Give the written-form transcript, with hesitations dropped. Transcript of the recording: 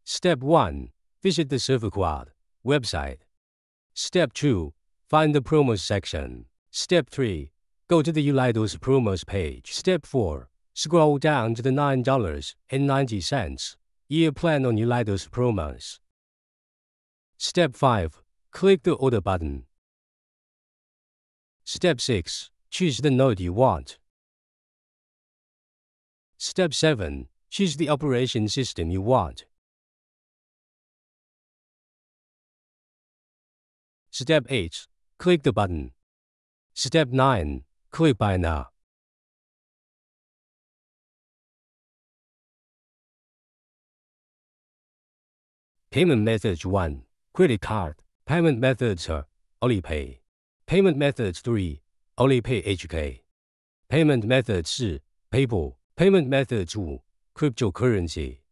Step 1. Visit the SurferCloud website. Step 2. Find the Promos section. Step 3. Go to the Ulighthost Promos page. Step 4. Scroll down to the $9.90 year plan on Ulighthost Promos. Step 5. Click the Order button. Step 6. Choose the node you want. Step 7. Choose the operation system you want. Step 8. Click the button. Step 9. Click Buy Now. Payment methods 1. Credit card. Payment methods are Alipay. Payment methods 3. Alipay HK. Payment methods 4. PayPal. Payment methods 5. Cryptocurrency.